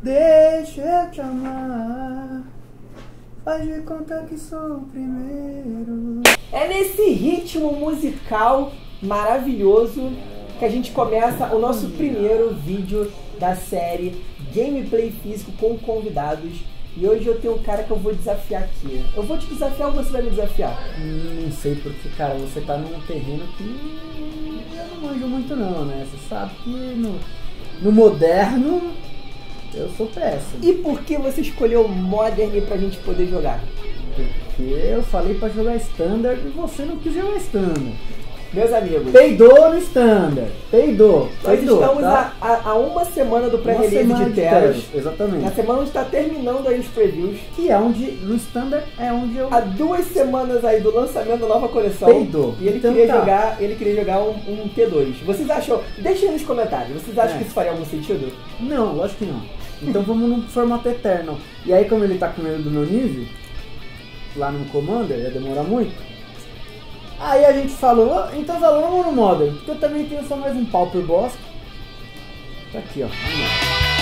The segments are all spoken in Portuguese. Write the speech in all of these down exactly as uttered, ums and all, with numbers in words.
Deixa eu te amar, faz de conta que sou o primeiro. É nesse ritmo musical maravilhoso que a gente começa o nosso primeiro vídeo da série Gameplay Físico com convidados. E hoje eu tenho um cara que eu vou desafiar aqui. Eu vou te desafiar ou você vai me desafiar? Hum, não sei porque, cara, você tá num terreno que eu não manjo muito não, né? Você sabe que no, no moderno eu sou péssimo. E por que você escolheu Modern pra gente poder jogar? Porque eu falei pra jogar Standard e você não quis jogar Standard. Meus amigos, Peidou no Standard, peidou, nós peidou, estamos tá? a, a, a uma semana do Uma pré-release semana de de Teros. Teros, exatamente. Na semana onde está terminando aí os previews. Que é onde, no Standard, é onde eu... Há duas semanas aí do lançamento da nova coleção. Peidou. E ele Então queria tá. jogar, ele queria jogar um, um T dois. Vocês acham? Deixem aí nos comentários. Vocês acham É. que isso faria algum sentido? Não, lógico que não. Então vamos no formato Eternal. E aí, como ele tá com medo do meu nível, lá no Commander, ia demorar muito. Aí a gente falou, "Ah, então vamos no Modern, porque eu também tenho só mais um Pauper Boss." Tá aqui, ó. Vamos lá.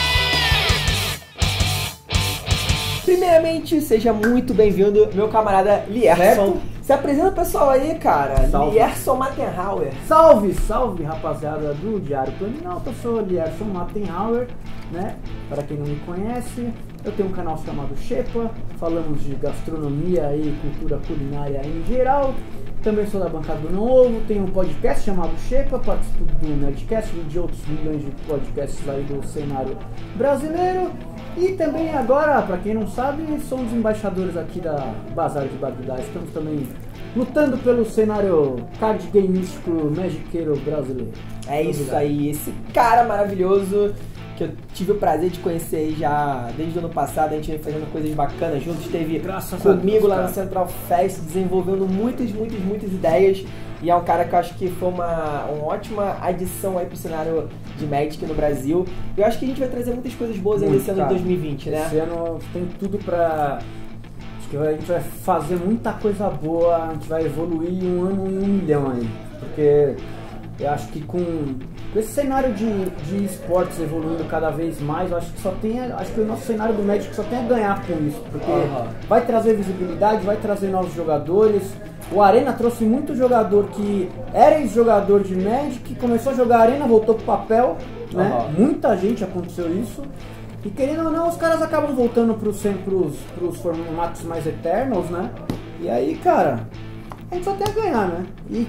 Primeiramente, seja muito bem-vindo, meu camarada Lierson. Certo. Se apresenta pessoal aí, cara. Salve. Lierson Mattenhauer. Salve, salve, rapaziada do Diário Planinalto. Eu sou o Lierson Mattenhauer, né? Para quem não me conhece, eu tenho um canal chamado Xepa. Falamos de gastronomia e cultura culinária em geral. Também sou da bancada do Não Ovo, tenho um podcast chamado Xepa, participo do Nerdcast e de outros milhões de podcasts aí do cenário brasileiro. E também agora, pra quem não sabe, somos embaixadores aqui da Bazar de Bagdá. Estamos também lutando pelo cenário card gameístico magiqueiro brasileiro. É isso aí, esse cara maravilhoso que eu tive o prazer de conhecer aí já desde o ano passado. A gente vem fazendo coisas bacanas juntos, esteve Graças a comigo Deus, lá cara. no Central Fest, desenvolvendo muitas, muitas, muitas ideias. E é um cara que eu acho que foi uma, uma ótima adição aí pro cenário de Magic no Brasil. Eu acho que a gente vai trazer muitas coisas boas aí Muito, nesse ano de cara. dois mil e vinte, né? Esse ano tem tudo pra... Acho que a gente vai fazer muita coisa boa, a gente vai evoluir um ano em um milhão aí. Porque eu acho que com, com esse cenário de, de esportes evoluindo cada vez mais, eu acho que só tem, a- acho que o nosso cenário do Magic só tem a ganhar com isso. Porque Aham. vai trazer visibilidade, vai trazer novos jogadores. O Arena trouxe muito jogador que era ex-jogador de Magic, começou a jogar Arena, voltou pro papel, né? Aham. Muita gente aconteceu isso. E querendo ou não, os caras acabam voltando pros, pros, pros formatos mais Eternals, né? E aí, cara, a gente só tem a ganhar, né? E,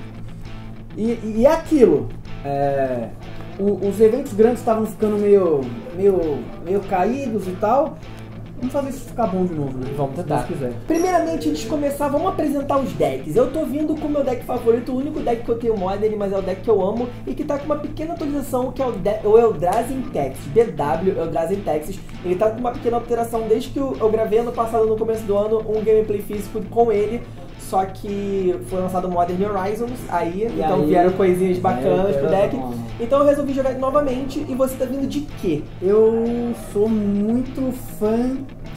e, e é aquilo. É, o- os eventos grandes estavam ficando meio, meio, meio caídos e tal. Vamos fazer isso ficar bom de novo, né? Vamos Se tentar. Deus quiser. Primeiramente, antes de começar, vamos apresentar os decks. Eu tô vindo com o meu deck favorito, o único deck que eu tenho Modern, mas é o deck que eu amo e que tá com uma pequena atualização, que é o, de o Eldrazi Texas, D W Eldrazi Texas. Ele tá com uma pequena alteração desde que eu, eu gravei ano passado, no começo do ano, um gameplay físico com ele. Só que foi lançado o Modern Horizons aí, E então aí, vieram coisinhas bacanas é, pro é, deck. não. Então eu resolvi jogar novamente. E você tá vindo de quê? Eu sou muito fã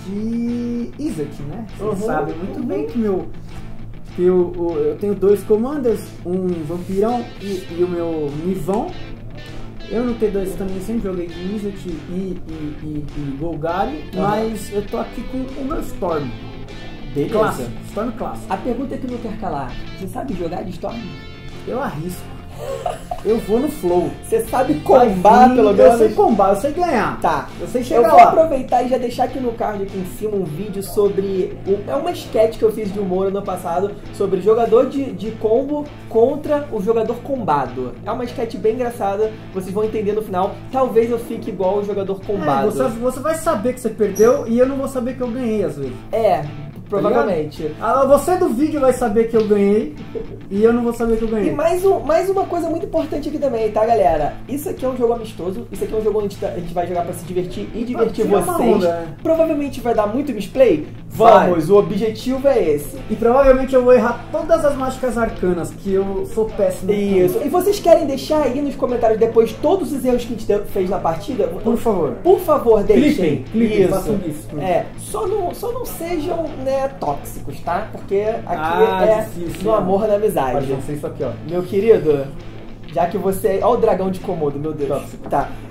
de Izzet, né? Você Uhum, sabe muito uhum. bem que meu que eu, o- eu tenho dois commanders, um vampirão e, e o meu Nivão. Eu no T dois também sempre joguei de Izzet e, e, e, e Golgari, Uhum. mas eu tô aqui com o meu Storm. Beleza. Clássico, Storm clássico. A pergunta que não quer calar, você sabe jogar de Storm? Eu arrisco. Eu vou no flow. Você sabe Vai combar, vir, pelo Eu menos? sei combar, eu sei ganhar. Tá. Eu sei Eu chegar vou lá. aproveitar e já deixar aqui no card aqui em cima um vídeo sobre... o- É uma sketch que eu fiz de humor ano passado sobre jogador de, de combo contra o jogador combado. É uma sketch bem engraçada, vocês vão entender no final. Talvez eu fique igual o jogador É, combado. você, você vai saber que você perdeu e eu não vou saber que eu ganhei às vezes. É, provavelmente. Ah, você do vídeo vai saber que eu ganhei e eu não vou saber que eu E ganhei. mais, um, mais uma coisa muito importante aqui também, tá, galera? Isso aqui é um jogo amistoso, isso aqui é um jogo onde a gente, tá- a gente vai jogar pra se divertir e divertir tirar uma vocês. onda, né? Provavelmente vai dar muito misplay? Vai. Vamos, o objetivo é esse. E provavelmente eu vou errar todas as mágicas arcanas, que eu sou péssimo. Isso. E vocês querem deixar aí nos comentários depois todos os erros que a gente deu- fez na partida? Por favor. Por favor, deixem. Cliquem, cliquem, isso. façam isso. É, só não, só não sejam, né, tóxicos, tá? Porque aqui Ah, é difícil, no né? amor na amizade. Pode não ser isso aqui, ó. Meu querido, já que você... Olha o dragão de Komodo, meu Deus. Tóxico. Tá.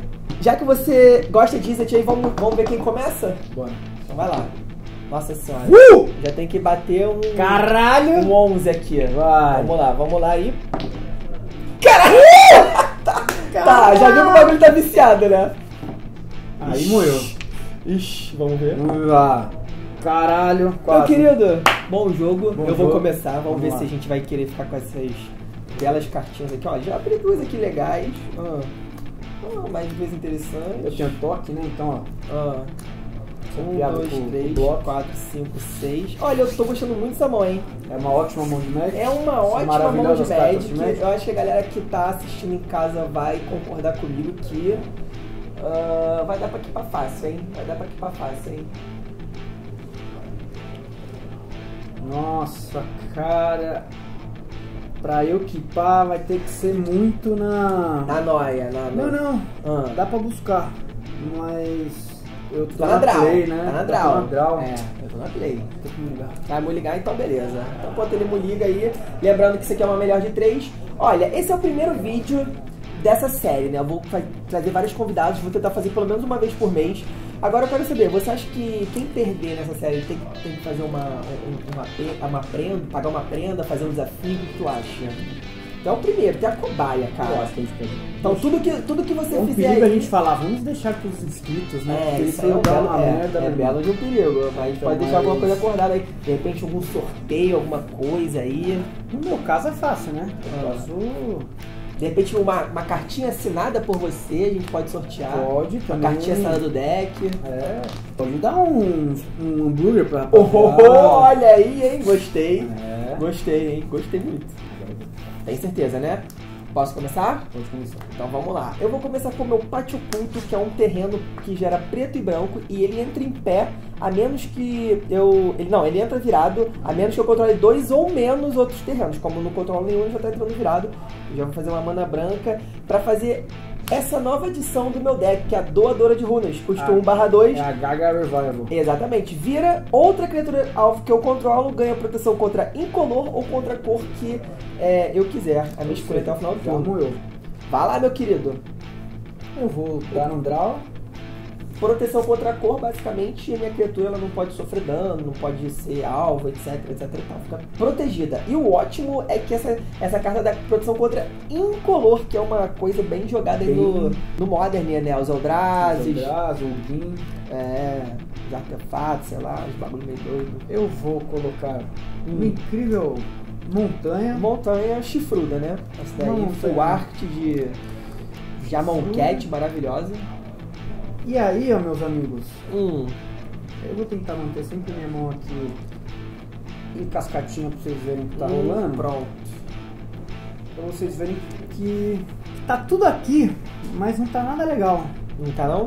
Já que você gosta de Izzet aí, vamos, vamos ver quem começa? Bora. Então vai lá. Nossa senhora. Uh! Já tem que bater um... Caralho! Um onze aqui. Vai. Vamos lá, vamos lá aí. Caralho! tá, tá, já viu que o bagulho tá viciado, né? Aí Ixi. moeu. Ixi, vamos ver. Vamos lá. Caralho. Meu Quase. querido, bom jogo. Bom Eu vou jogo. começar. Vamos, Vamos ver lá. se a gente vai querer ficar com essas belas cartinhas aqui. Ó, já abri duas aqui legais. Ah, ah, mais duas interessantes. Eu tinha toque, né? Então, ó. Ah, um, Piada dois, com o três, bloco. quatro, cinco, seis. Olha, eu tô gostando muito dessa mão, hein? É uma ótima mão de Magic. É uma São ótima mão maravilhosas de cartas Magic. de Magic. Eu acho que a galera que tá assistindo em casa vai concordar comigo que ah, vai dar pra equipar fácil, hein? Vai dar pra equipar fácil, hein? Nossa, cara. Pra eu equipar vai ter que ser muito na. Na noia, na Não, não. Ah. Dá pra buscar. Mas. Eu tô Tá na draw, play, né? tá na Eu tô draw. na draw. É, eu tô na play. Tem que me ligar. Vai me ligar, então beleza. Então enquanto ele me liga aí, lembrando que isso aqui é uma melhor de três. Olha, esse é o primeiro vídeo dessa série, né? Eu vou fa- trazer vários convidados, vou tentar fazer pelo menos uma vez por mês. Agora eu quero saber, você acha que quem perder nessa série tem, que- tem que fazer uma, um- uma, pe- uma prenda, pagar uma prenda, fazer um desafio? O que tu acha? Então é o primeiro, tem a cobaia, Eu cara. acho que a gente pode. Então tudo que, tudo que você É um fizer perigo a aí- gente falar, vamos deixar pros inscritos, né? É, Porque isso isso aí é um dá belo, uma é, merda. é meu belo de um perigo, mas Então, pode deixar alguma mas- coisa acordada aí. De repente algum sorteio, alguma coisa aí. No meu caso é fácil, né? Eu Ah. posso. De repente uma, uma cartinha assinada por você, a gente pode sortear. Pode Uma também. cartinha assinada do deck. É. Pode dar um, um hambúrguer pra Oh, rapaziada. olha aí, hein? Gostei. É. Gostei, hein? Gostei muito. Tem certeza, né? Posso começar? Pode começar. Então vamos lá. Eu vou começar com o meu pátio oculto, que é um terreno que gera preto e branco, e ele entra em pé, a menos que eu... Ele, não, ele entra virado, a menos que eu controle dois ou menos outros terrenos. Como eu não controlo nenhum, ele já tá entrando virado. Eu já vou fazer uma mana branca pra fazer essa nova edição do meu deck, que é a Doadora de Runas. Custa Ah, um barra dois. É a Gaga Revival. Exatamente. Vira outra criatura alvo que eu controlo, ganha proteção contra incolor ou contra a cor que é, eu quiser. A minha escolha até o final do Já turno. moeu. Vai lá, meu querido. Eu vou dar um draw. Proteção contra a cor, basicamente, e a minha criatura ela não pode sofrer dano, não pode ser alvo, etc, etc e tal. Fica protegida. E o ótimo é que essa, essa carta dá proteção contra incolor, que é uma coisa bem jogada aí no, no Modern, né? Os Eldrazi, Eldrazi, o Gin. é, os artefatos, sei lá, os bagulho meio doido. Eu vou colocar Hum. uma incrível montanha. Montanha chifruda, né? Essa daí, Uma full montanha. art de Jamoncat, maravilhosa. E aí, ó, meus amigos, Hum, eu vou tentar manter sempre minha mão aqui em cascatinha pra vocês verem o que tá hum, rolando. Pronto. Pra vocês verem que tá tudo aqui, mas não tá nada legal. Não tá não?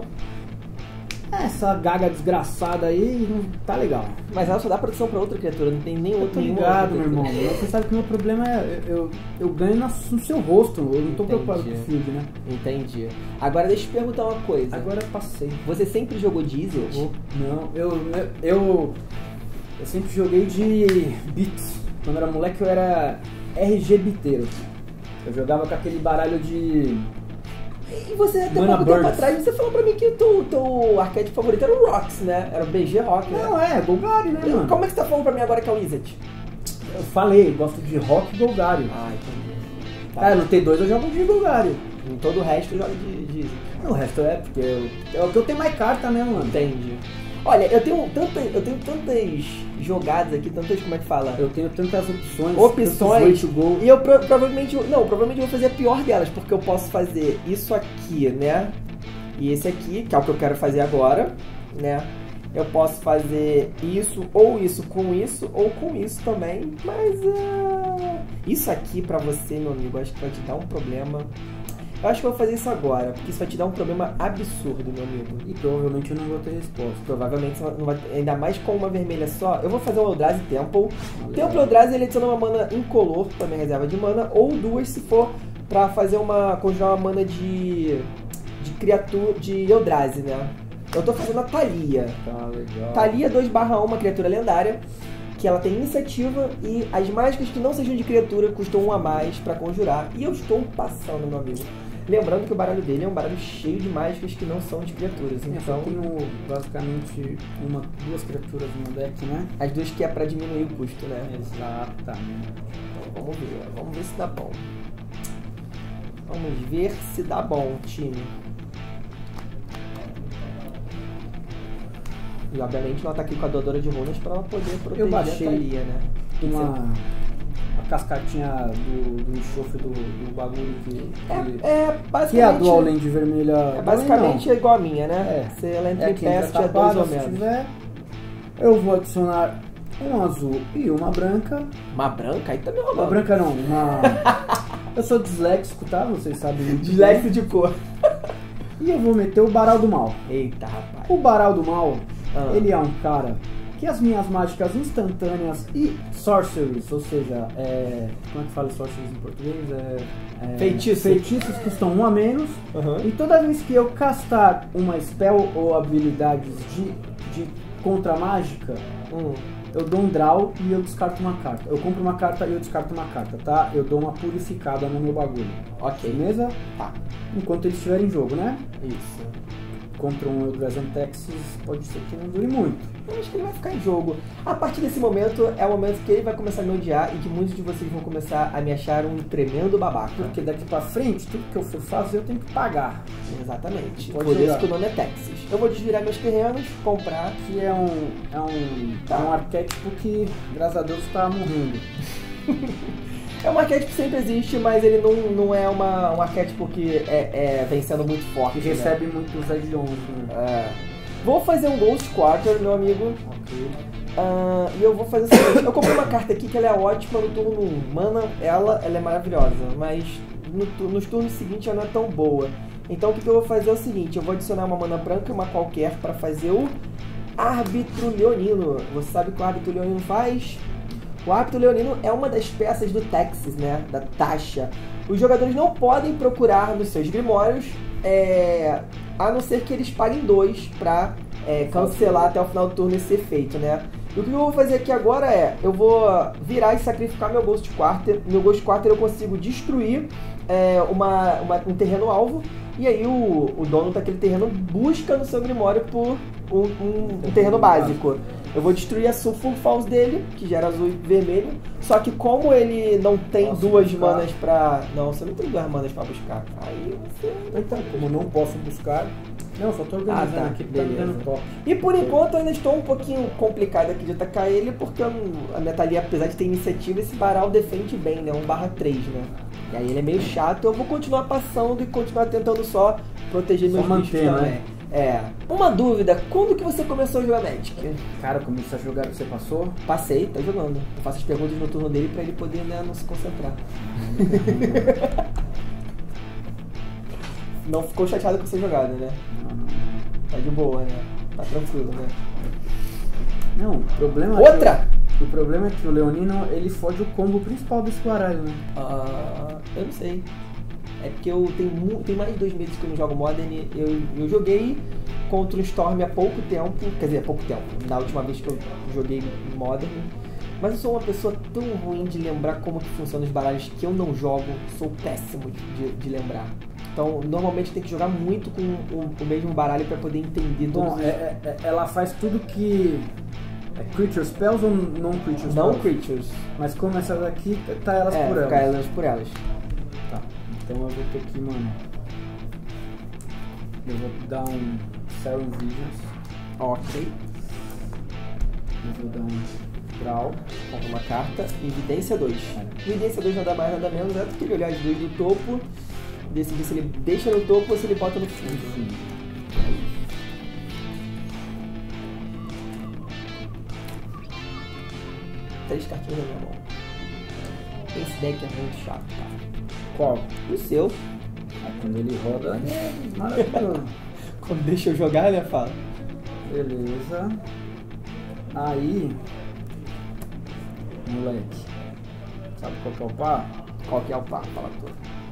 Essa gaga desgraçada aí não tá legal. Mas ela só dá proteção pra outra criatura, não tem nenhum Eu tô nenhuma ligado, outra meu irmão. criatura. Você sabe que o meu problema é eu, eu, eu ganho na- no seu rosto. Eu não tô Entendi. preocupado com o field, né? Entendi. Agora deixa eu te perguntar uma coisa. Agora eu passei. Você sempre jogou diesel? Não, eu, eu, eu, eu sempre joguei de beats. Quando eu era moleque eu era R G biteiro. Eu jogava com aquele baralho de... E você até Mana pouco tempo Birds. atrás, você falou pra mim que o teu, teu arquétipo favorito era o Rocks, né? Era o B G Rock, né? Não, é, Golgari, né, mano? Como é que você tá falando pra mim agora que é o Izzet? Eu falei, gosto de rock e Golgari. Ah, entendi. Ah, no T dois eu jogo de Golgari. Em todo o resto eu jogo de, de Izzet. O resto é porque eu, é o que eu tenho mais carta, né, mano? Entendi. Olha, eu tenho, tanta, eu tenho tantas jogadas aqui, tantas, como é que fala? Eu tenho tantas opções. Opções. tantos way to go. E eu pro- provavelmente, não, provavelmente eu vou fazer a pior delas, porque eu posso fazer isso aqui, né? E esse aqui, que é o que eu quero fazer agora, né? Eu posso fazer isso, ou isso com isso, ou com isso também, mas ah, isso aqui pra você, meu amigo, acho que vai te dar um problema. Eu acho que eu vou fazer isso agora, porque isso vai te dar um problema absurdo, meu amigo. E provavelmente eu não vou ter resposta. Provavelmente você não vai, ainda mais com uma vermelha só. Eu vou fazer um Eldrazi Temple. Legal. Temple Eldrazi ele adiciona uma mana incolor pra minha reserva de mana, ou duas se for pra fazer uma. Conjurar uma mana de. de criatura. de Eldrazi, né? Eu tô fazendo a Thalia. Tá legal. Thalia dois barra um, uma criatura lendária, que ela tem iniciativa e as mágicas que não sejam de criatura custam um a mais pra conjurar. E eu estou passando, meu amigo. Lembrando que o baralho dele é um baralho cheio de mágicas que não são de criaturas. É, Então, eu tenho basicamente uma, duas criaturas no meu deck, né? as duas que é pra diminuir o custo, né? Exatamente. Então vamos ver, vamos ver se dá bom. Vamos ver se dá bom, time. E obviamente ela tá aqui com a doadora de runas pra ela poder proteger Eu baixei a Thalia, né? Uma, uma cascatinha do, do enxofre do, do bagulho que, que, É, é basicamente... que é a Dual Land vermelha. É basicamente não. é igual a minha, né? É. Se ela entra É em quem já peste tá é dois paga, ou se menos. tiver, eu vou adicionar um azul e uma branca. Uma branca? Aí tá me Uma roubando. branca não, uma... Eu sou disléxico, tá? Vocês sabem muito bem. Dislexo de cor. E eu vou meter o Baral do Mal. Eita, rapaz. O Baral do Mal, Ah. ele é um cara que as minhas mágicas instantâneas e sorceries, ou seja, é... como é que fala sorceries em português? É... é... Feitiço. Feitiços custam um a menos. Uhum. E toda vez que eu castar uma spell ou habilidades de, de contra-mágica, Hum. eu dou um draw e eu descarto uma carta. Eu compro uma carta e eu descarto uma carta, tá? Eu dou uma purificada no meu bagulho. Ok. Beleza? Tá. Enquanto ele estiver em jogo, né? Isso. Contra um Eldrazi Texas pode ser que não dure muito. Eu acho que ele vai ficar em jogo. A partir desse momento, é o momento que ele vai começar a me odiar e que muitos de vocês vão começar a me achar um tremendo babaca. Porque daqui pra frente, tudo que eu for fazer eu tenho que pagar. Exatamente. Pode Por jogar. isso que o nome é Texas. Eu vou desvirar meus terrenos, comprar. Que é um, é um, Tá. é um arquétipo que, graças a Deus, tá morrendo. É um arquétipo que sempre existe, mas ele não, não é uma, um arquétipo que é, é, vem sendo muito forte. Que né? recebe muitos add-ons, né? É. Vou fazer um Ghost Quarter, meu amigo. Ok. Ah, e eu vou fazer o seguinte, eu comprei uma carta aqui que ela é ótima no turno um. Mana, ela, ela é maravilhosa, mas no, tu- nos turnos seguintes ela não é tão boa. Então o que, que eu vou fazer é o seguinte, eu vou adicionar uma mana branca, uma qualquer, para fazer o Árbitro Leonino. Você sabe o que o Árbitro Leonino faz? O Árbitro Leonino é uma das peças do Texas, né? Da taxa. Os jogadores não podem procurar nos seus grimórios, é, a não ser que eles paguem dois para é, cancelar até o final do turno esse efeito, né? E o que eu vou fazer aqui agora é, eu vou virar e sacrificar meu Ghost Quarter. Meu Ghost Quarter eu consigo destruir é, uma, uma- um terreno alvo, e aí o, o dono daquele terreno busca no seu grimório por um, um- um terreno básico. Eu vou destruir a Sulfur Falls dele, que gera azul e vermelho, só que como ele não tem Posso duas buscar? manas pra... Não, você não tem duas manas pra buscar. Aí você... Então, como não posso buscar... Não, só tô organizando Ah, tá. aqui, porque tá me Beleza. dando toque. E por enquanto eu ainda estou um pouquinho complicado aqui de atacar ele, porque eu não- a minha Thalia, apesar de ter iniciativa, esse Baral defende bem, né? um barra três, né? E aí ele é meio chato, eu vou continuar passando e continuar tentando só proteger Só meus manter, bichos também. né? É. Uma dúvida, quando que você começou a jogar Magic? Cara, começou a jogar que você passou? Passei, tá jogando. Eu faço as perguntas no turno dele pra ele poder, né, não se concentrar. Não ficou chateado com ser jogado, né? Não, não. Tá de boa, né? Tá tranquilo, né? Não, o problema Outra! É que, o problema é que o Leonino, ele fode o combo principal desse baralho, né? Ah, eu não sei. É porque eu tenho, mu- tem mais de dois meses que eu não jogo Modern. Eu, eu joguei contra o Storm há pouco tempo. Quer dizer, há pouco tempo. Na última vez que eu joguei Modern. Mas eu sou uma pessoa tão ruim de lembrar como que funcionam os baralhos que eu não jogo. Sou péssimo de, de lembrar. Então, normalmente tem que jogar muito com o, o mesmo baralho para poder entender todos Bom, os... é, é- é- ela faz tudo que... É Creature Spells ou Non-Creature Spells? Não creatures. Mas como essa daqui, tá elas É, por elas. ficar elas por elas. Tá, então eu vou ter que, mano... Eu vou dar um Serum Visions. Ok. Eu vou dar um Draw. Compra uma carta, Evidência dois. Evidência dois nada mais nada menos é do que ele olhar as duas do topo, decidir se ele deixa no topo ou se ele bota no fundo. Enfim. Três cartinhas na minha mão. Esse deck é muito chato, cara. Qual? O seu, Ah, quando ele roda, é maravilhoso. quando deixa eu jogar, né, fala. Beleza. Aí... Moleque. Sabe qual que é o par? Qual que é o par? Fala tudo.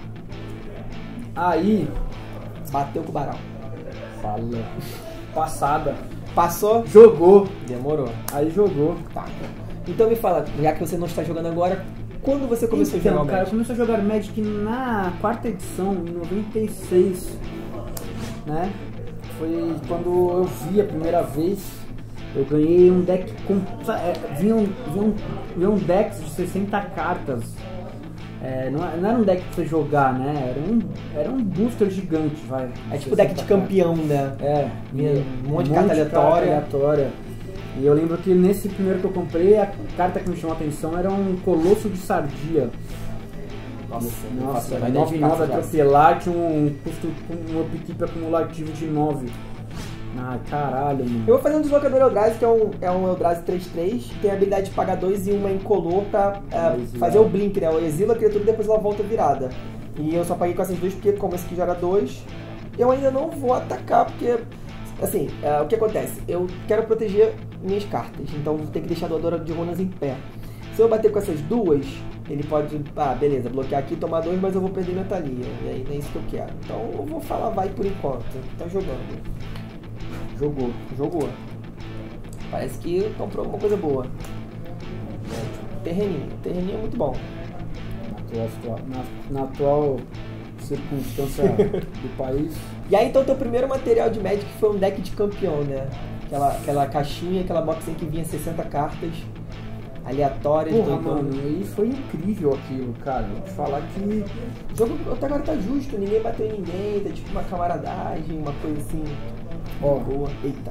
Aí... Bateu com o Baral. Fala. Passada. Passou? Jogou. Demorou. Aí jogou. Tá. Então me fala, já que você não está jogando agora, quando você começou então, a jogar o cara, Magic? eu comecei a jogar Magic na quarta edição, em noventa e seis, né? Foi quando eu vi a primeira vez, eu ganhei um deck com... É, vinham, vinham, vinham decks de sessenta cartas. É, não, não era um deck pra você jogar, né? Era um, era um booster gigante, vai. É tipo deck de campeão, né? É, Vinha um monte de um carta carta aleatória. aleatória. E eu lembro que nesse primeiro que eu comprei, a carta que me chamou a atenção era um Colosso de Sardia. Nossa, Nossa, vai nove nove atropelar, tinha um custo, um upkeep acumulativo de nove. Ah, caralho, mano. Eu vou fazer um deslocador Eldrazi, que é um, é um Eldrazi três três, que tem a habilidade de pagar dois e uma incolor pra é, fazer o blink, né? Eu exilo a criatura e depois ela volta virada. E eu só paguei com essas duas porque, como esse aqui joga dois, eu ainda não vou atacar, porque, assim, é, o que acontece? Eu quero proteger minhas cartas, então vou ter que deixar a doadora de runas em pé. Se eu bater com essas duas, ele pode, ah, beleza, bloquear aqui, tomar dois, mas eu vou perder minha Thalia. E aí não é isso que eu quero. Então eu vou falar vai por enquanto. Tá jogando. Jogou, jogou. Parece que comprou alguma coisa boa. Terreninho, terreninho é muito bom. Na atual, na, na atual circunstância do país. E aí então teu primeiro material de Magic foi um deck de campeão, né? Aquela, aquela caixinha, aquela boxinha que vinha sessenta cartas aleatórias. Porra, mano, e foi incrível aquilo, cara. Vou te falar que o jogo até agora tá justo, ninguém bateu em ninguém, tá tipo uma camaradagem, uma coisa assim. Ó, boa. Eita.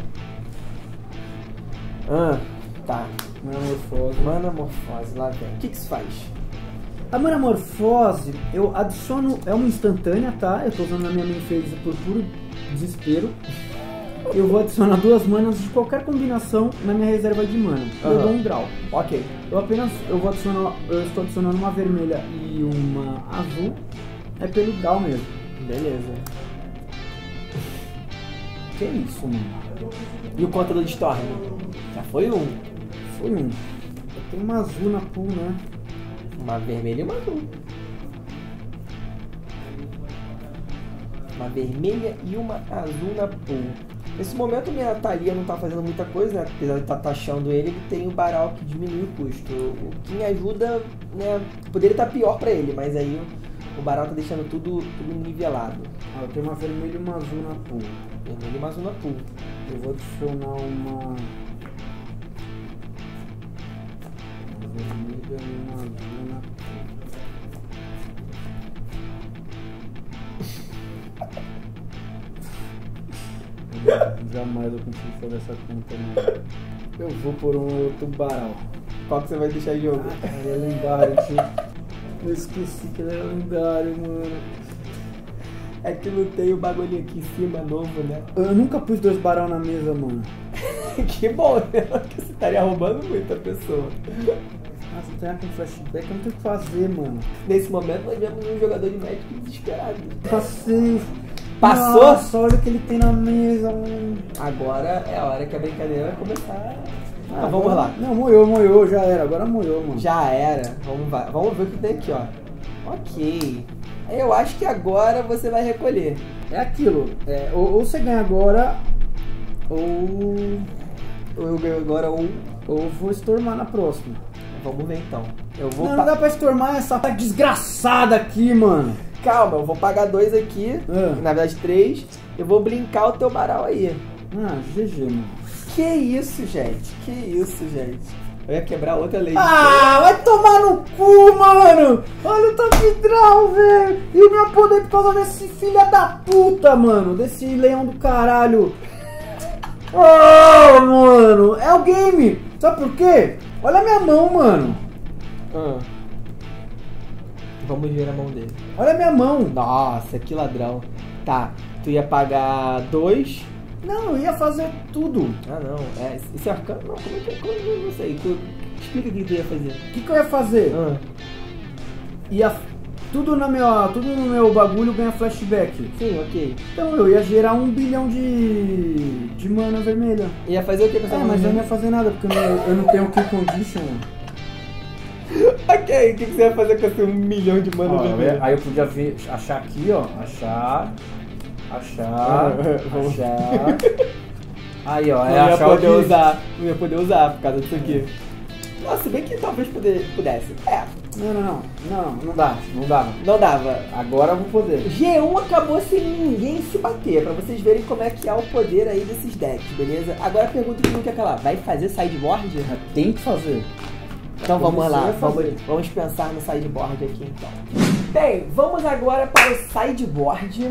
Ah, tá. Manamorfose. Manamorfose, lá vem. O que que isso faz? A Manamorfose, eu adiciono, é uma instantânea, tá? Eu tô usando na minha main phase por puro desespero. Eu vou adicionar duas manas de qualquer combinação na minha reserva de mana. Eu Uhum. dou um draw. Ok. Eu apenas, eu vou adicionar, eu estou adicionando uma vermelha e uma azul. É pelo draw mesmo. Beleza. Que isso, mano? E o contador de Storm? Já foi um. Foi um. Eu tenho uma azul na pool, né? Uma vermelha e uma azul. Uma vermelha e uma azul na pool. Nesse momento minha Thalia não tá fazendo muita coisa, né? Apesar de estar tá taxando ele, ele tem o Baral que diminui o custo. O que me ajuda, né? Poderia estar pior pra ele, mas aí o Baral tá deixando tudo, tudo nivelado. Ah, eu tenho uma vermelha e uma azul na pool. Vermelho e uma azul na pool. Eu vou adicionar uma... uma vermelha e uma azul na pool. Jamais eu consigo fazer essa conta, não. Eu vou por um outro Baral. Qual que você vai deixar em jogo? Ah, cara, ele é lendário, tio. Eu esqueci que ele era lendário, mano. É que não tem o bagulho aqui em cima novo, né? Eu nunca pus dois Baral na mesa, mano. Que bom, né? Porque você estaria roubando muita pessoa. Nossa, tem com flashback, eu não tenho o que fazer, mano. Nesse momento nós vemos um jogador de Magic desesperado. Passei. Passou? Nossa, olha o que ele tem na mesa, mano. Agora é a hora que a brincadeira vai começar. Ah, Mas vamos lá. Não, moiou, moiou, já era. Agora moiou, mano. Já era. Vamos, vai. Vamos ver o que tem aqui, ó. Ok. Eu acho que agora você vai recolher. É aquilo. É, ou, ou você ganha agora, ou... Ou eu ganho agora um. ou vou stormar na próxima. Vamos ver então. Eu vou Não, pa- não dá pra stormar essa desgraçada aqui, mano. Calma, eu vou pagar dois aqui. Ah. Na verdade, três. Eu vou blinkar o teu Baral aí. Ah, G G, mano. Que isso, gente? Que isso, gente? Eu ia quebrar outra lei. Ah, vai tomar no cu, mano! Olha o top draw, velho! E eu me apodei por causa desse filha da puta, mano! Desse leão do caralho! Oh, mano! É o game! Sabe por quê? Olha a minha mão, mano! Ah. Vamos ver a mão dele. Olha a minha mão! Nossa, que ladrão. Tá, tu ia pagar dois. Não, eu ia fazer tudo. Ah, não. É, esse arcano. Não, como é que é? Como, eu não sei. Tu, explica o que tu ia fazer. O que, que eu ia fazer? Ah. Ia... Tudo, na meu, tudo no meu bagulho ganha flashback. Sim, ok. Então eu ia gerar um bilhão de, de mana vermelha. Ia fazer o que com essa É, mão mas eu não dele? ia fazer nada, porque eu não, eu não tenho kill condition. Ok, o que, que você ia fazer com esse um milhão de mana Ó, vermelho? aí eu podia ver, achar aqui, ó. Achar. Achar. Vamos. achar. Aí, ó. Não É ia achar poder o que- usar. Não ia poder usar por causa disso aqui. Nossa, se bem que talvez poder, pudesse. É. Não, não, não. Não, não dá. Não dava. Não dava. Agora eu vou poder. G um acabou sem ninguém se bater, pra vocês verem como é que é o poder aí desses decks, beleza? Agora a pergunta que não quer calar, vai fazer sideboard? Tem que fazer. Então vamos lá, vamos, fazer. vamos pensar no sideboard aqui então. Bem, vamos agora para o sideboard.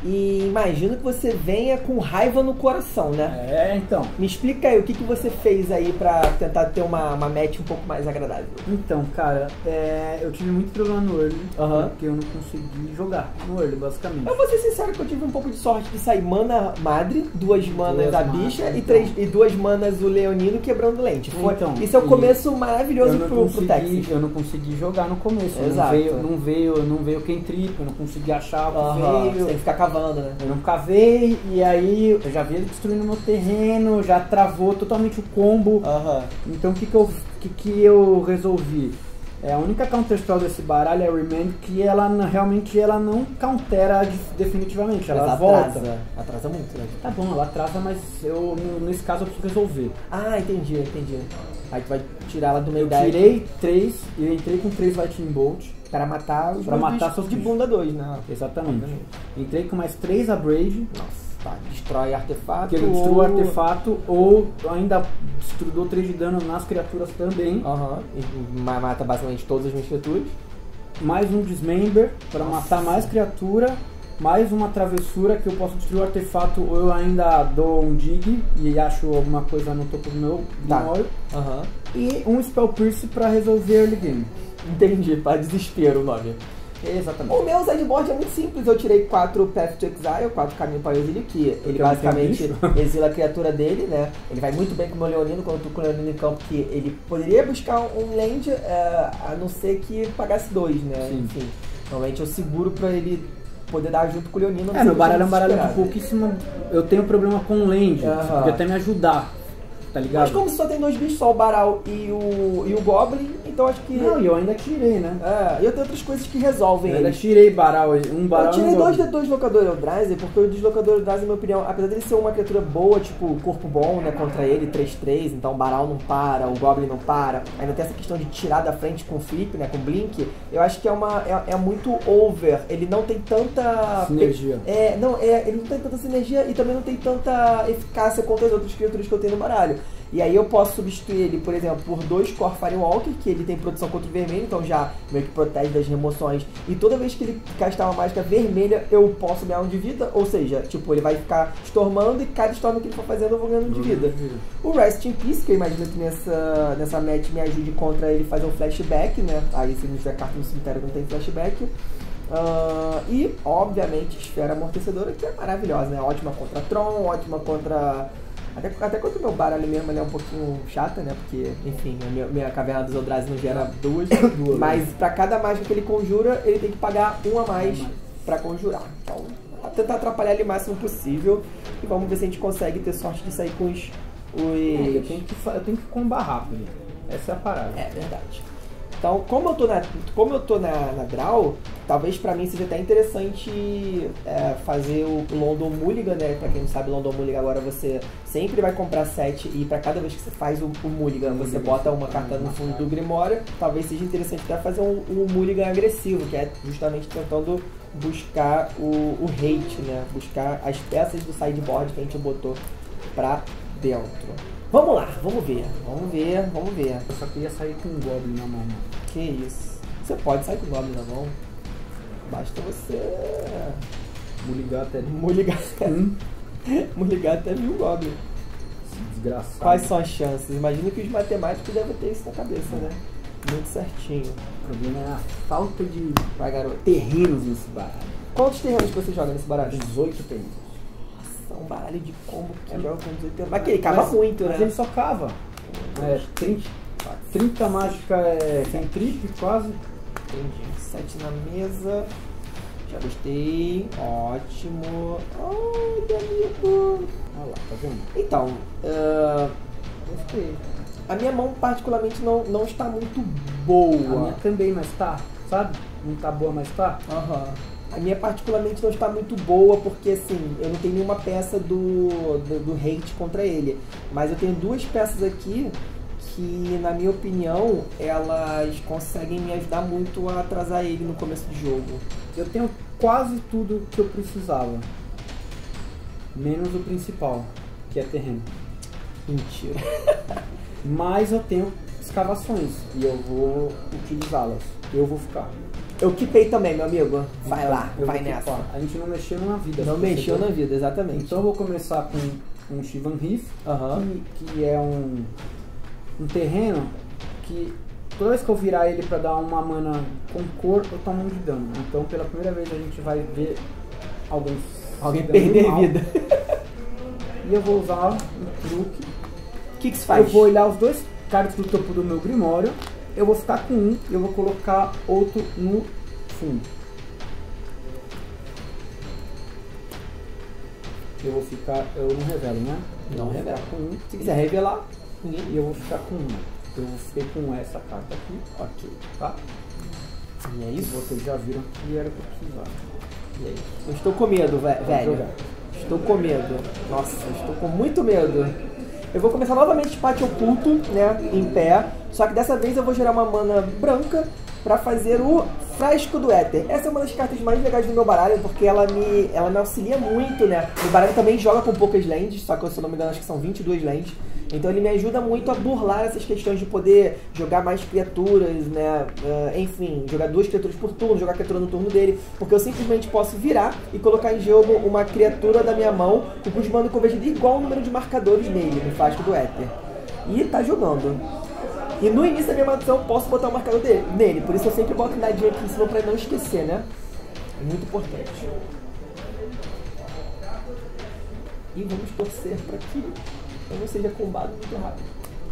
E imagino que você venha com raiva no coração, né? É, então. Me explica aí, o que, que você fez aí pra tentar ter uma, uma match um pouco mais agradável? Então, cara, é, eu tive muito problema no early, Uhum. porque eu não consegui jogar no early, basicamente. Eu vou ser sincero que eu tive um pouco de sorte de sair mana madre, duas manas Duas a manas, bicha então. e, três, e duas manas o leonino quebrando lente. Foi, Então, isso é o e começo maravilhoso eu não pro, pro consegui, Texas. eu não consegui jogar no começo. Exato. Não veio, não veio, não veio quem trip, eu não consegui achar o que Uhum. Você veio. tem que ficar cavando, né? Eu não cavei, e aí eu já vi ele destruindo meu terreno, já travou totalmente o combo. Aham. Então o que que eu, que que eu resolvi? É, a única counterspell desse baralho é a Remand, que ela n- realmente ela não countera de- definitivamente, ela Mas volta. atrasa. Atrasa muito, né? Tá bom, ela atrasa, mas eu, no- nesse caso eu preciso resolver. Ah, entendi, entendi. Aí tu vai tirar ela do meio Eu da... tirei três, e eu entrei com três Lightning Bolt. Para matar os Pra dois matar bichos seus de bichos. bunda dois, né? Exatamente. Obviamente. Entrei com mais três Abrade, Nossa, tá. Destrói artefato. que ele destruiu o ou- artefato, ou ainda destruiu três de dano nas criaturas também. Aham. E ma- mata basicamente todas as minhas criaturas. Mais um Dismember, pra Nossa. matar mais criatura. Mais uma travessura que eu posso destruir o artefato, ou eu ainda dou um dig e acho alguma coisa no topo do meu Tá. grimório. Aham. E um Spell Pierce pra resolver early game. Entendi, para desespero o nome. Exatamente. O meu sideboard é muito simples, eu tirei quatro Path to Exile, quatro caminhos para o exílio, que ele Porque eu não tenho basicamente bicho. exila a criatura dele, né? Ele vai muito bem com o meu Leonino, quando eu tô com o Leonino em campo, que ele poderia buscar um land, eh, a não ser que pagasse dois, né? Sim. Enfim, normalmente eu seguro pra ele poder dar junto com o Leonino. É, meu baralho é um baralho de desesperado. pouquíssimo. Eu tenho problema com land, Aham. você pode até me ajudar, tá ligado? Mas como só tem dois bichos, só o Baral e o, e o Goblin, então acho que... Não, e eu ainda tirei, né? É, e eu tenho outras coisas que resolvem Eu ainda eles. tirei Baral, um Baral Eu tirei e um dois, Goblin. dois Deslocador Eldrazi, porque o Deslocador Eldrazi, na minha opinião, apesar dele ser uma criatura boa, tipo, corpo bom, né, contra ele, três três, então o Baral não para, o Goblin não para, ainda tem essa questão de tirar da frente com flip, né, com blink, eu acho que é uma é, é muito over, ele não tem tanta... Sinergia. É, não, é, ele não tem tanta sinergia e também não tem tanta eficácia contra as outras criaturas que eu tenho no baralho. E aí eu posso substituir ele, por exemplo, por dois Core Firewalker, que ele tem proteção contra o vermelho, então já meio que protege das remoções. E toda vez que ele castar uma mágica vermelha, eu posso ganhar um de vida. Ou seja, tipo, ele vai ficar stormando e cada storm que ele for fazendo eu vou ganhando um de vida. O Rest in Peace, que eu imagino que nessa, nessa match me ajude contra ele fazer um flashback, né? Aí se não tiver carta no cemitério não tem flashback. Uh, e, obviamente, Esfera Amortecedora, que é maravilhosa, né? Ótima contra Tron, ótima contra... Até, até quando o meu baralho mesmo ele é um pouquinho chata, né? Porque, enfim, a minha, minha Caverna dos Eldrazi não gera duas. Duas, Mas pra cada mágica que ele conjura, ele tem que pagar um a mais pra conjurar. Então, vou tentar atrapalhar ele o máximo possível. E vamos ver se a gente consegue ter sorte de sair com os... os... É, eu tenho que, fa- eu tenho que combar rápido. Essa é a parada. É verdade. Então, como eu tô na, como eu tô na, na Draw, talvez pra mim seja até interessante é, fazer o London Mulligan, né? Pra quem não sabe, London Mulligan agora você sempre vai comprar sete e pra cada vez que você faz o, o Mulligan, você bota uma carta no fundo do Grimório. Talvez seja interessante até fazer um, um Mulligan agressivo, que é justamente tentando buscar o, o hate, né? Buscar as peças do sideboard que a gente botou pra dentro. Vamos lá, vamos ver, vamos ver, vamos ver. Eu só queria sair com um Goblin na mão. Mano. Que isso? Você pode sair com o Goblin na mão. Basta você... Mulligar até Muligar, um. muligar até mil Goblin. Desgraçado. Quais são as chances? Imagino que os matemáticos devem ter isso na cabeça, né? Muito certinho. O problema é a falta de Vai, garoto. terrenos nesse baralho. Quantos terrenos que você joga nesse baralho? dezoito terrenos. Nossa, um baralho de combo que É. joga com dezoito terrenos. Mas que ele cava Mas- muito, Mas né? ele só cava. É, trinta, trinta mágica é sem trip, quase. Entendi. sete na mesa. Já gostei. Ótimo. Olha, amigo. Olha lá, tá vendo? Então, ah, Gostei. a minha mão particularmente não, não está muito A boa. minha também, mas tá, sabe? Não tá boa, mas tá. Aham. A minha particularmente não está muito boa porque assim, eu não tenho nenhuma peça do, do, do hate contra ele. Mas eu tenho duas peças aqui que, na minha opinião, elas conseguem me ajudar muito a atrasar ele no começo do jogo. Eu tenho quase tudo que eu precisava. Menos o principal, que é terreno. Mentira. Mas eu tenho escavações e eu vou utilizá-las. Eu vou ficar. Eu quipei também, meu amigo. Vai lá, Eu vai vou nessa. equipar. A gente não mexeu na vida. Não mexeu na vida, exatamente. Então eu vou começar com um Shivan Reef, Aham. que, que é um, um terreno que toda vez que eu virar ele pra dar uma mana com cor, eu tomo um de dano. Então pela primeira vez a gente vai ver alguém, Alguém se dando perder mal. vida. E eu vou usar um truque. O que que se faz? Eu vou olhar os dois cards do topo do meu Grimório. Eu vou ficar com um e eu vou colocar outro no fundo. Eu vou ficar... Eu não revelo, né? Eu Não vou revela. ficar com um. Se quiser revelar, E eu vou ficar com uma. Eu fiquei com essa carta aqui. ok. Tá? E é E isso. vocês já viram que era o que eu precisava. E é isso. Eu estou com medo, ve- velho. jogar. Estou com medo. Nossa, eu estou com muito medo. Eu vou começar novamente Pátio Oculto, né, em pé. Só que dessa vez eu vou gerar uma mana branca pra fazer o Frasco do Éter. Essa é uma das cartas mais legais do meu baralho, porque ela me, ela me auxilia muito, né. O baralho também joga com poucas lands, só que se eu não me engano acho que são vinte e duas lands. Então ele me ajuda muito a burlar essas questões de poder jogar mais criaturas, né, uh, enfim, jogar duas criaturas por turno, jogar criatura no turno dele, porque eu simplesmente posso virar e colocar em jogo uma criatura da minha mão com o custo de mana convertido igual o número de marcadores nele, no Frasco do Éter. E tá jogando. E no início da minha maldição eu posso botar o marcador dele, nele, por isso eu sempre boto nadinha aqui em cima pra não esquecer, né? É muito importante. E vamos torcer pra que eu não seja combado muito rápido.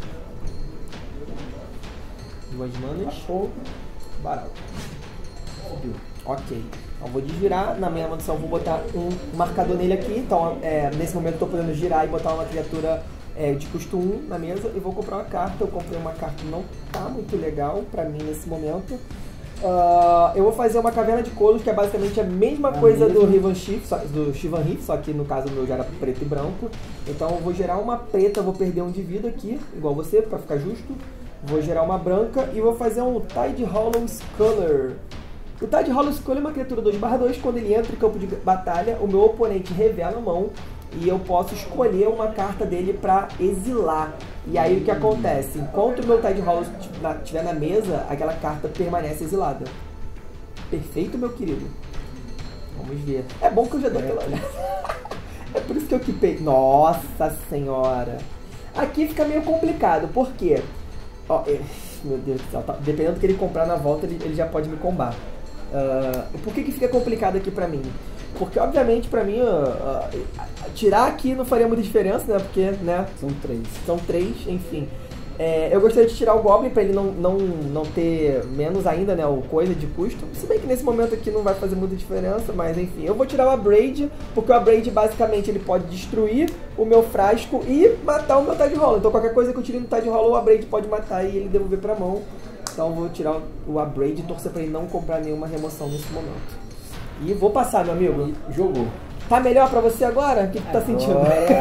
Duas manas. Ou barato. Subiu. Ok. Então vou desvirar. Na minha maldição vou botar um marcador nele aqui. Então é, nesse momento eu tô podendo girar e botar uma criatura é, de custo um na mesa. E vou comprar uma carta. Eu comprei uma carta que não tá muito legal pra mim nesse momento. Uh, eu vou fazer uma caverna de colos, que é basicamente a mesma É coisa mesmo? do Rivan Shift, só, do Shivan Reef, só que no caso o meu já era preto e branco. Então eu vou gerar uma preta, vou perder um de vida aqui, igual você, pra ficar justo. Vou gerar uma branca e vou fazer um Tide Hollow Sculler. O Tide Hollow Sculler é uma criatura dois barra dois, quando ele entra em campo de batalha, o meu oponente revela a mão e eu posso escolher uma carta dele pra exilar. E aí o que acontece? Enquanto o meu Tide Hollow estiver na mesa, aquela carta permanece exilada. Perfeito, meu querido? Vamos ver. É bom que eu já dou aquela... É por isso que eu equipei. Nossa senhora! Aqui fica meio complicado, por quê? Ó, é... Meu Deus do céu, tá... dependendo do que ele comprar na volta, ele, ele já pode me combar. Uh... Por que que fica complicado aqui pra mim? Porque, obviamente, pra mim, uh, uh, tirar aqui não faria muita diferença, né? Porque, né? São três. São três, enfim. É, eu gostaria de tirar o Goblin pra ele não, não, não ter menos ainda, né? O coisa de custo. Se bem que nesse momento aqui não vai fazer muita diferença, mas enfim. Eu vou tirar o Abrade, porque o Abrade, basicamente, ele pode destruir o meu frasco e matar o meu Tide Hollow. Então, qualquer coisa que eu tire no Tide Hollow, o Abrade pode matar e ele devolver pra mão. Então, eu vou tirar o Abrade e torcer pra ele não comprar nenhuma remoção nesse momento. E vou passar, meu amigo. Jogou. Tá melhor pra você agora? O que tu tá sentindo?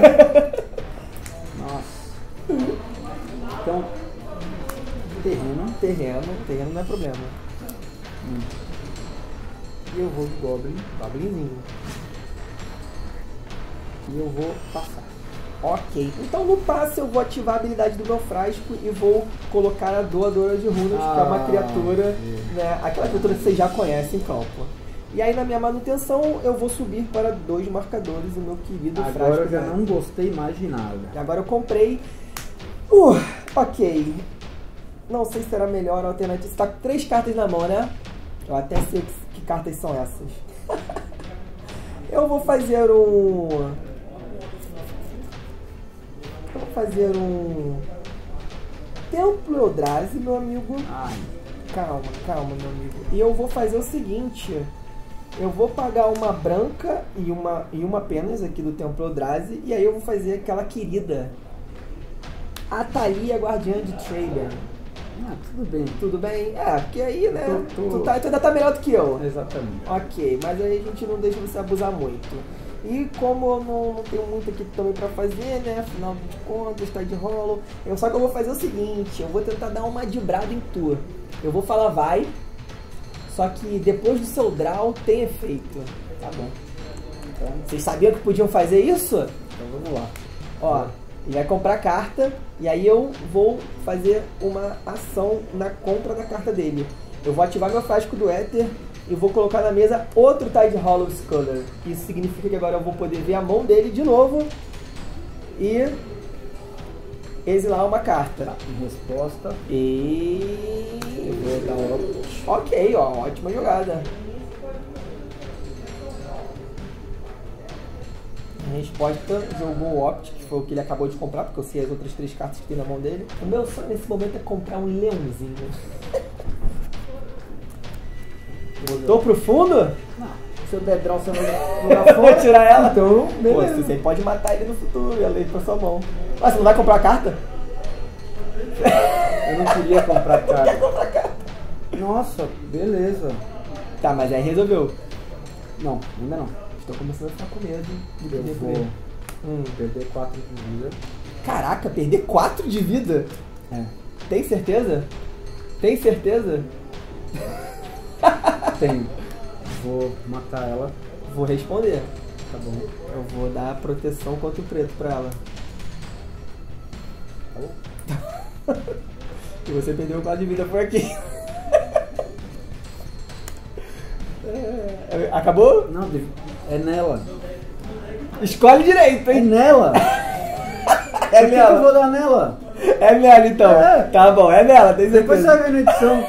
Nossa. Então, terreno. Terreno, terreno não é problema. Hum. E eu vou de Goblin. Goblinzinho. E eu vou passar. Ok. Então no passe eu vou ativar a habilidade do meu frasco e vou colocar a Doadora de Runas, Ah, que é uma criatura, sim. né? Aquela criatura que vocês já conhecem em campo. E aí na minha manutenção eu vou subir para dois marcadores o meu querido frasco. Agora eu já velho. não gostei mais de nada. E agora eu comprei. Uh, ok. Não sei se será melhor a alternativa. Você tá com três cartas na mão, né? Eu até sei que, que cartas são essas. Eu vou fazer um... Eu vou fazer um... Templo Eldrazi, meu amigo. Ai, Calma, calma, meu amigo. E eu vou fazer o seguinte... Eu vou pagar uma branca e uma, e uma apenas aqui do Templo Eldrazi. E aí eu vou fazer aquela querida... A Thalia, Guardiã de Trader. ah, tudo bem. Tudo bem? É, porque aí, né? Tô- tô- Tu, tá, tu ainda tá melhor do que eu. Exatamente. Ok, mas aí a gente não deixa você abusar muito. E como eu não, não tenho muito aqui também pra fazer, né? Afinal de contas, tá de rolo. Eu, só que eu vou fazer o seguinte, eu vou tentar dar uma dibrada em tu. Eu vou falar vai, só que depois do seu draw tem efeito. Tá bom. Então, Vocês sabiam que podiam fazer isso? então vamos lá. Ó, ele vai comprar carta e aí eu vou fazer uma ação na compra da carta dele. Eu vou ativar meu frasco do éter e vou colocar na mesa outro Tide Hollow Scholar. Isso significa que agora eu vou poder ver a mão dele de novo e exilar uma carta. Tá, em resposta, E... eu vou dar o Ok, ó, ótima jogada. Em resposta, jogou o Opt, que foi o que ele acabou de comprar, porque eu sei as outras três cartas que tem na mão dele. O meu sonho nesse momento é comprar um leãozinho. Botou pro fundo? Não, se eu der draw, você vai jogar Vou fora. tirar ela. Então, Pô, beleza. você pode matar ele no futuro, ela ir pra sua mão. Mas você não vai comprar a carta? Eu não queria comprar Quer carta. comprar a carta? Nossa, beleza. Tá, mas aí resolveu. Não, ainda não. Estou começando a ficar com medo de Eu perder vou pra ele. Hum. perder quatro de vida. Caraca, perder quatro de vida? É. Tem certeza? Tem certeza? Tenho. Vou matar ela. Vou responder. Tá bom. Eu vou dar proteção contra o preto pra ela. Tá bom? E você perdeu quatro de vida por aqui. É, acabou? Não, David, é nela. Escolhe direito, É hein? nela! É Por que que eu nela. vou dar nela? É nela então. É. Tá bom, é nela, tem Depois certeza. você vai ver na edição.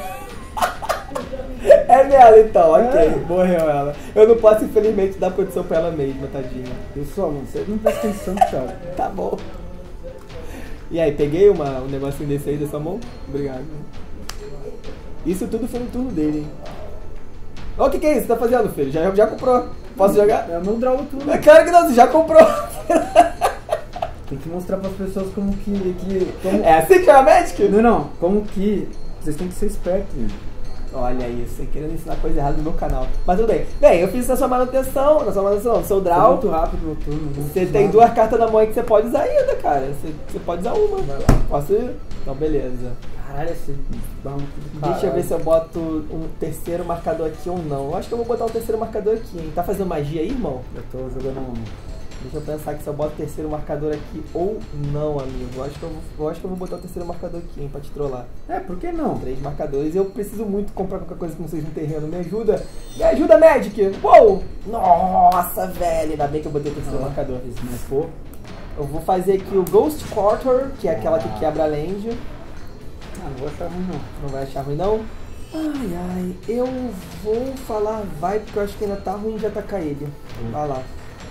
É nela então, ok. É. Morreu ela. Eu não posso, infelizmente, dar proteção pra ela mesma, tadinha. Pessoal, mano, você não presta atenção, Thiago. Tá bom. E aí, peguei uma, um negocinho desse aí da sua mão? Obrigado. Isso tudo foi no turno dele, hein? Ó, o que que é isso que você tá fazendo, filho? Já, já comprou. Posso jogar? É o meu draw tudo. É claro que não, você já comprou. Tem que mostrar pras pessoas como que. que como... É assim que chama Magic? Não, não, como que. Vocês têm que ser espertos, gente. Olha isso, você querendo ensinar coisa errada no meu canal. Mas tudo bem. Bem, eu fiz na sua manutenção, na sua manutenção, no seu Foi draw. muito rápido no turno. não Você fiz tem nada. duas cartas na mão aí que você pode usar ainda, cara. Você, você pode usar uma. Vai lá. Posso ir? Então, beleza. Caralho, esse banco do Deixa eu ver caralho. se eu boto um terceiro marcador aqui ou não. Eu acho que eu vou botar um terceiro marcador aqui, hein? Tá fazendo magia aí, irmão? Eu tô jogando um. Deixa eu pensar que se eu boto o terceiro marcador aqui ou não, amigo. Eu acho que eu vou, eu acho que eu vou botar o terceiro marcador aqui, hein, pra te trollar. É, por que não? Três marcadores. Eu preciso muito comprar qualquer coisa com vocês no terreno. Me ajuda. Me ajuda, Magic. Uou! Nossa, velho. Ainda bem que eu botei o terceiro Ah, marcador. Snipou. Eu vou fazer aqui o Ghost Quarter, que é aquela que quebra a land. Ah, não vou achar ruim não. Não vai achar ruim, não? Ai, ai. Eu vou falar vai, porque eu acho que ainda tá ruim de atacar ele. Vai lá.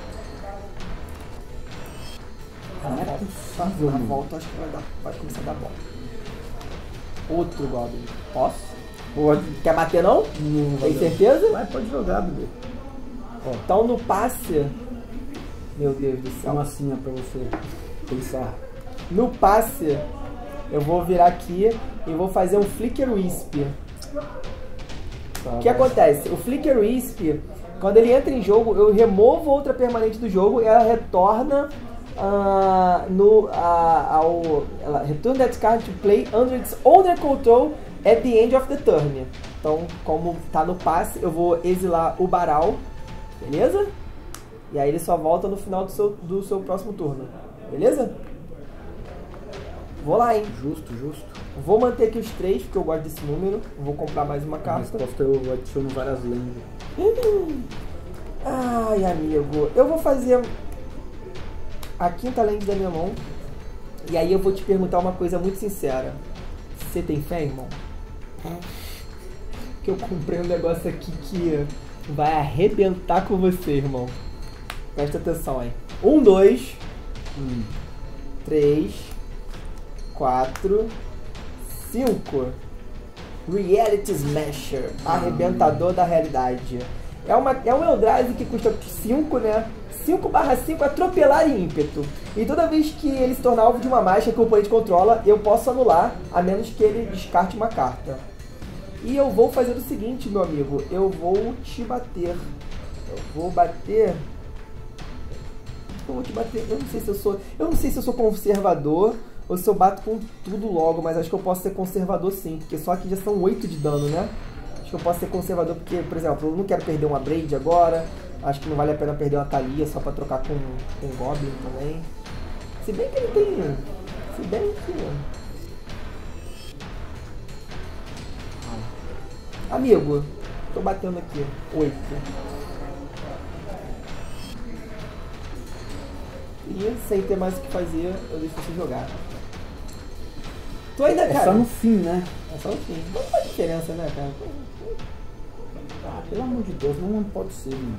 Não é Na possível, mano. volta, eu acho que vai, dar, vai começar a dar bom. Outro Goblin. Posso? Pode. Quer bater, não? Não vai Tem dar. certeza? Vai, pode jogar, bebê. Ó, Então no passe. Meu Deus do dá céu. uma assim, ó, pra você pensar. No passe, eu vou virar aqui e vou fazer um Flicker Wisp. Tá, O que vai. acontece? O Flicker Wisp, quando ele entra em jogo, eu removo outra permanente do jogo e ela retorna ah, no, ah, ao... Ela, return that card to play under its owner control at the end of the turn. Então, como tá no passe, eu vou exilar o Baral, beleza? E aí ele só volta no final do seu, do seu próximo turno, beleza? Vou lá, hein? Justo, justo. Vou manter aqui os três, porque eu gosto desse número. Vou comprar mais uma Na carta. resposta eu adiciono várias lendas. Hum. Ai, amigo. Eu vou fazer a quinta lente da minha mão. E aí eu vou te perguntar uma coisa muito sincera. Você tem fé, irmão? Que eu comprei um negócio aqui que vai arrebentar com você, irmão. Presta atenção aí. Um, dois, Hum. três, quatro, cinco. Reality Smasher, arrebentador da realidade. É, uma, é um Eldrazi que custa cinco, né? cinco barra cinco, atropelar e ímpeto. E toda vez que ele se tornar alvo de uma mágica que o oponente controla, eu posso anular, a menos que ele descarte uma carta. E eu vou fazer o seguinte, meu amigo. Eu vou te bater. Eu vou bater que eu vou te bater. Eu não sei se eu sou. Eu não sei se eu sou conservador ou se eu bato com tudo logo, mas acho que eu posso ser conservador sim, porque só aqui já são oito de dano, né? Acho que eu posso ser conservador porque, por exemplo, eu não quero perder uma Braid agora. Acho que não vale a pena perder uma Thalia só pra trocar com com Goblin também. Se bem que ele tem. Se bem que. Amigo, tô batendo aqui. Oito. E sem ter mais o que fazer, eu deixo você jogar. Tu ainda, cara? É só no fim, né? É só no fim. Não faz diferença, né, cara? Ah, pelo amor de Deus, não pode ser, mano.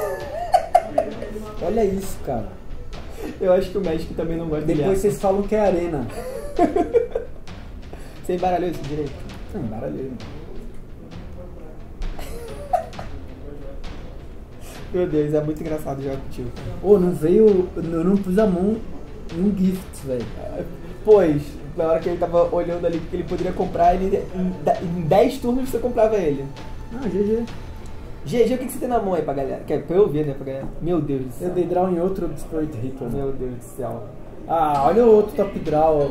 Olha isso, cara. Eu acho que o Magic também não gosta de Depois vocês falam que é arena. Você embaralhou isso direito? Não, embaralhei. Meu Deus, é muito engraçado jogar contigo. Ô, oh, não veio. Eu não pus a mão num gift, velho. Pois, na hora que ele tava olhando ali que ele poderia comprar, ele, em dez turnos você comprava ele. Ah, G G. G G, o que você tem na mão aí pra galera? Quer pra eu ver, né? Pra galera? Meu Deus do céu. Eu dei draw em outro Destroyed Ritual. Meu Deus do céu. Ah, olha o outro top draw.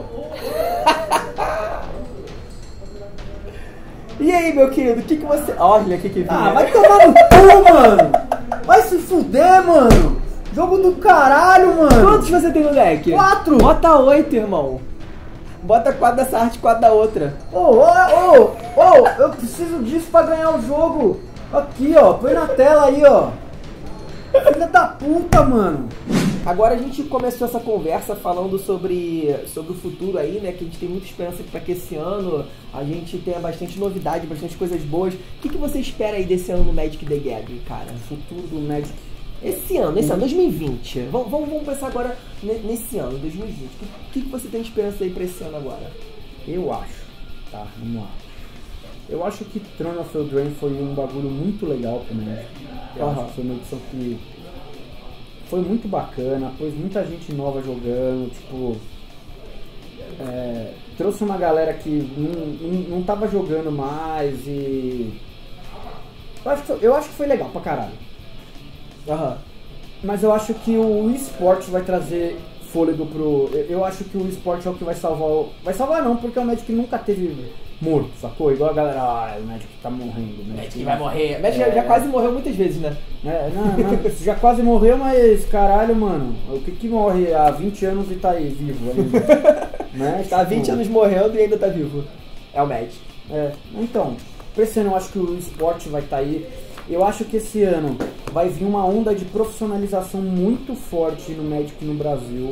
E aí, meu querido, o que que você... Olha o que que vinha. Ah, vai tomar no cu, mano! Vai se fuder, mano! Jogo do caralho, mano! Quantos você tem no deck? Quatro! Bota oito, irmão. Bota quatro dessa arte e quatro da outra. Ô, ô, ô, ô, eu preciso disso pra ganhar o jogo. Aqui, ó, põe na tela aí, ó. Filha da puta, mano. Agora a gente começou essa conversa falando sobre, sobre o futuro aí, né? Que a gente tem muita esperança para que esse ano a gente tenha bastante novidade, bastante coisas boas. O que, que você espera aí desse ano no Magic the Gathering, cara? O futuro do Magic. Esse ano, esse ano, dois mil e vinte. Vamos, vamos, vamos pensar agora nesse ano, dois mil e vinte. O que, que você tem de esperança aí pra esse ano agora? Eu acho, tá, vamos lá. Eu acho que Throne of Eldraine foi um bagulho muito legal pro Magic. Eu uhum. acho que foi uma edição que foi muito bacana, pôs muita gente nova jogando, tipo... É, trouxe uma galera que não, não, não tava jogando mais e... Eu acho, que, eu acho que foi legal pra caralho. Uhum. Mas eu acho que o eSports vai trazer fôlego pro... Eu acho que o eSports é o que vai salvar... O... Vai salvar não, porque o Magic nunca teve morto, sacou? Igual a galera, ah, o Magic tá morrendo. O Magic vai morrer. O Magic é... já quase morreu muitas vezes, né? É, não, não, já quase morreu, mas caralho, mano, o que que morre há vinte anos e tá aí, vivo ainda? Né? Tá há vinte anos morrendo e ainda tá vivo. É o Magic. É, então, pra esse ano eu acho que o eSports vai estar tá aí. Eu acho que esse ano vai vir uma onda de profissionalização muito forte no Magic no Brasil.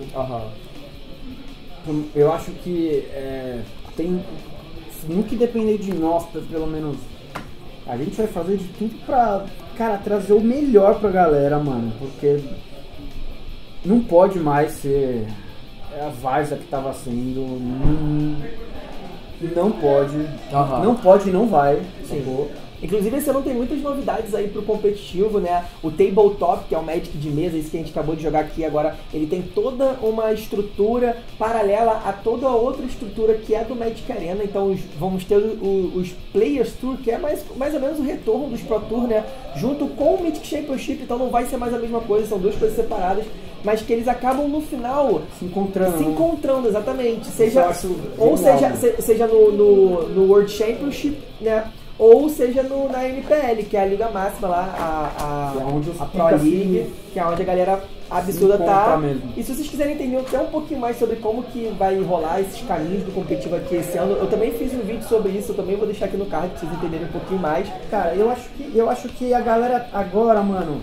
Uhum. Eu acho que é, tem... No que depender de nós, pelo menos, a gente vai fazer de tudo pra, cara, trazer o melhor pra galera, mano. Porque não pode mais ser a várzea que tava sendo. Não, não pode. Uhum. Não pode e não vai. Sim. Inclusive esse ano tem muitas novidades aí pro competitivo, né? O Tabletop, que é o Magic de mesa, esse que a gente acabou de jogar aqui agora, ele tem toda uma estrutura paralela a toda a outra estrutura que é do Magic Arena. Então os, vamos ter o, os Players Tour, que é mais, mais ou menos o retorno dos Pro Tour, né? Junto com o Mythic Championship, então não vai ser mais a mesma coisa, são duas coisas separadas, mas que eles acabam no final se encontrando. Se encontrando, exatamente. Seja, ou seja, se, seja no, no, no World Championship, né? Ou seja no, na N P L, que é a liga máxima lá, a, a, é onde a Pro League, que é onde a galera absurda tá. Mesmo. E se vocês quiserem entender até um pouquinho mais sobre como que vai rolar esses caminhos do competitivo aqui esse ano, eu também fiz um vídeo sobre isso, eu também vou deixar aqui no card pra vocês entenderem um pouquinho mais. Cara, eu acho que, eu acho que a galera agora, mano,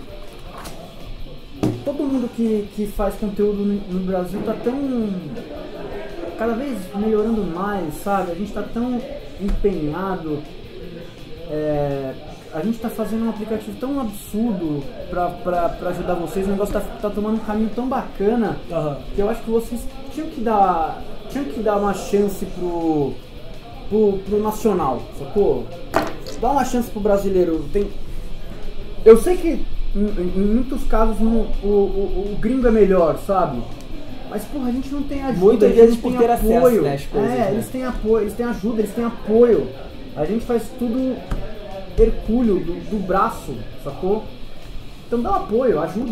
todo mundo que, que faz conteúdo no, no Brasil tá tão... cada vez melhorando mais, sabe? A gente tá tão empenhado. É, a gente tá fazendo um aplicativo tão absurdo pra, pra, pra ajudar vocês, o negócio tá, tá tomando um caminho tão bacana, uhum, que eu acho que vocês tinham que dar, tinham que dar uma chance pro, pro, pro nacional, sacou? Dá uma chance pro brasileiro. Tem, eu sei que em, em muitos casos no, o, o, o gringo é melhor, sabe? Mas porra, a gente não tem ajuda. Muitas vezes por ter acesso, né, às coisas, é, né? eles têm apoio, eles têm ajuda, eles têm apoio. A gente faz tudo hercúleo do, do braço, sacou? Então dá um apoio, ajuda.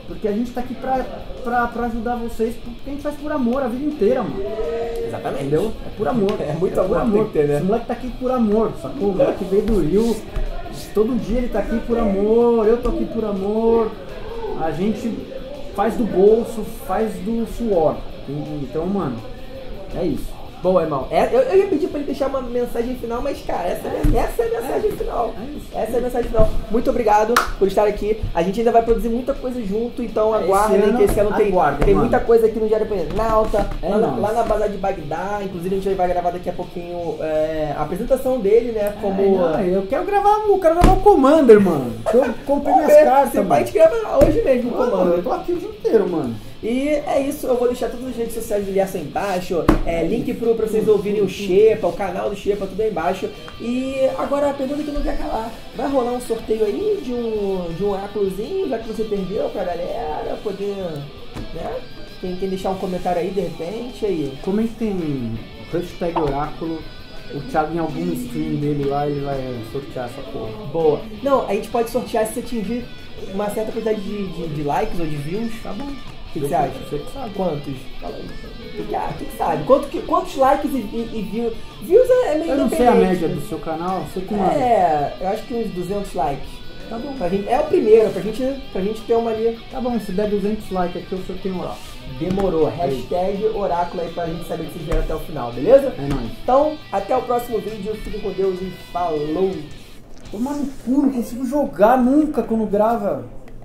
Porque a gente tá aqui pra, pra, pra ajudar vocês, porque a gente faz por amor a vida inteira, mano. Exatamente. Entendeu? É por amor. É muito é amor, por amor. tem que ter, né? Esse moleque tá aqui por amor, sacou? O moleque veio do Rio, todo dia ele tá aqui por amor, eu tô aqui por amor. A gente faz do bolso, faz do suor. Então, mano, é isso. Boa, irmão. É, eu, eu ia pedir pra ele deixar uma mensagem final, mas, cara, essa é, essa é a mensagem final. Essa é a mensagem final. Muito obrigado por estar aqui. A gente ainda vai produzir muita coisa junto, então aguardem, ano, que esse ano tem, aguardem, tem mano. muita coisa aqui no Diário Planalta, É lá, na- nóis. lá na Bazar de Bagdá. Inclusive, a gente vai gravar daqui a pouquinho é, a apresentação dele, né? Como. É, não, eu quero gravar, eu quero gravar o Commander, mano. Eu comprei minhas cartas, Você mano. vai te gravar hoje mesmo, Mano, comando. eu tô aqui o dia inteiro, mano. E é isso, eu vou deixar todas as redes sociais do Lierson embaixo, é, link pro, pra vocês ouvirem o Xepa, o canal do Xepa, tudo aí embaixo. E agora a pergunta que não quer calar, vai rolar um sorteio aí de um, de um oráculozinho, já que você perdeu pra galera, poder, né? Quem, quem deixar um comentário aí de repente, aí. Comentem hashtag oráculo. O Thiago em algum stream dele lá, ele vai sortear essa porra. Boa. Não, a gente pode sortear se atingir uma certa quantidade de, de, de likes ou de views. Tá bom. O que, que você acha? Você que sabe. Quantos? Fala aí. Tu que, ah, tu que sabe. Quanto que, quantos likes e, e, e views? Views é meio Eu não sei a independente, média né? do seu canal, você que manda. É, eu acho que uns duzentos likes. Tá bom. Pra gente, é o primeiro, pra gente, pra gente ter uma ali. Tá bom, se der duzentos likes aqui, eu sorteio um oráculo. Demorou. Hashtag oráculo aí pra gente saber que vocês vieram até o final, beleza? É nóis. Então, até o próximo vídeo. Fiquem com Deus e falou! Tomar no cu, não consigo jogar nunca quando grava.